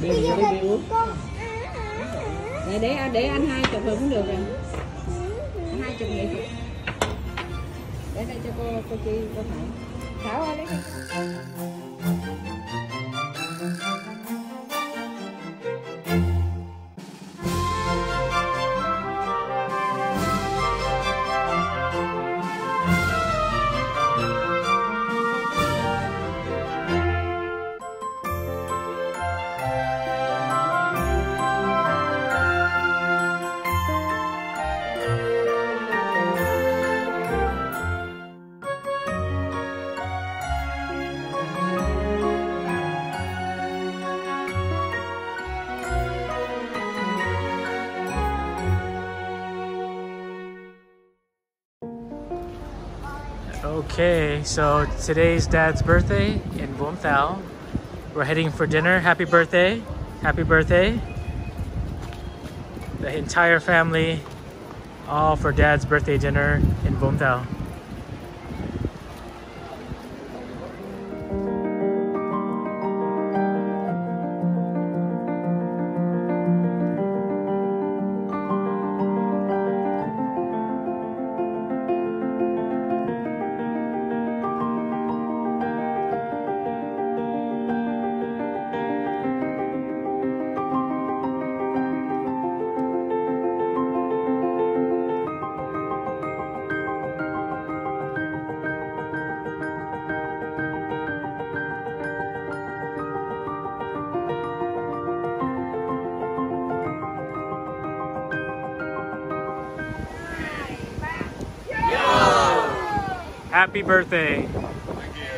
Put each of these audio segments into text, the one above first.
Bia uống. Để anh 20 cũng được rồi. 20 vậy. Để đây cho cô Chi cô Thảo. Thảo ơi lấy cái. Okay, so today's Dad's birthday in Vung Tau. We're heading for dinner. Happy birthday. Happy birthday. The entire family, all for Dad's birthday dinner in Vung Tau. Happy birthday. Thank you.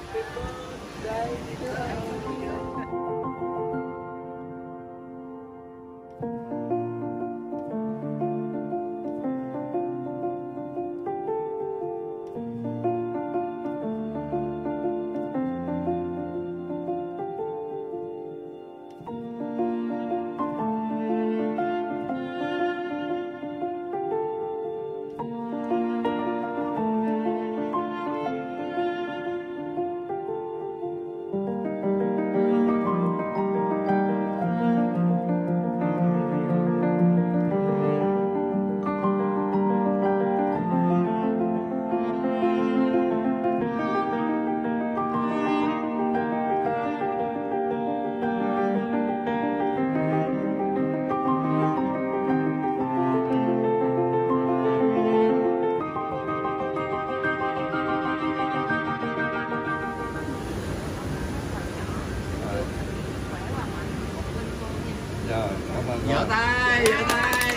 Rồi, cảm ơn. Vỗ tay, vỗ tay.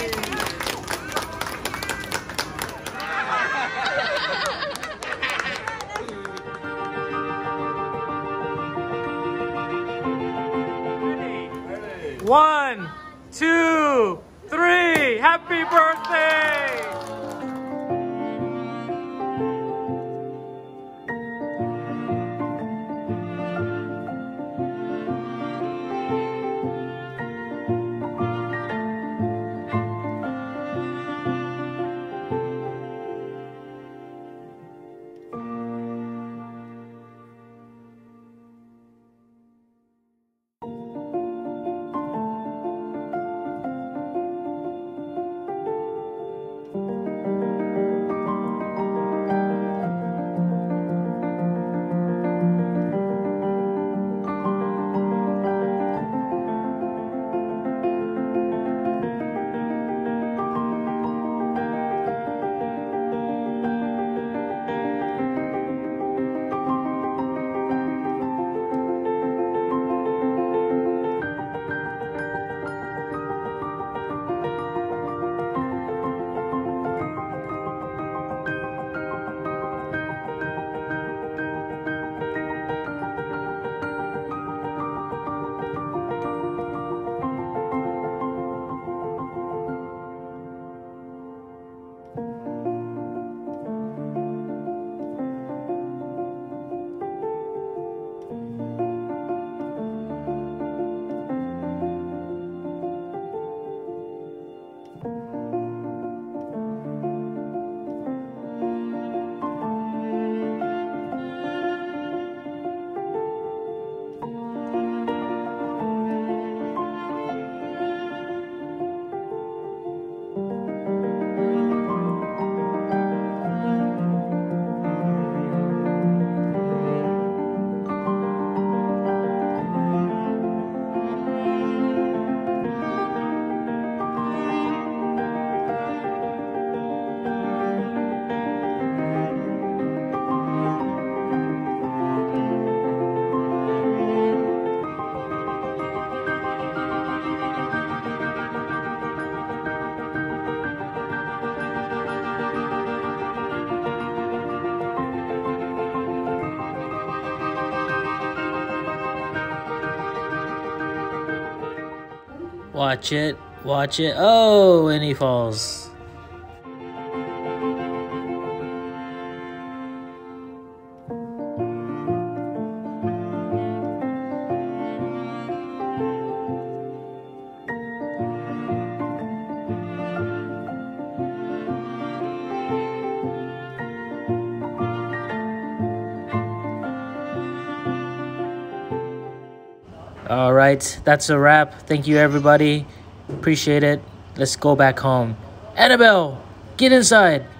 One, two, three. Happy birthday. Watch it. Watch it. Oh, and he falls. All right, that's a wrap. Thank you, everybody. Appreciate it. Let's go back home. Annabelle, get inside.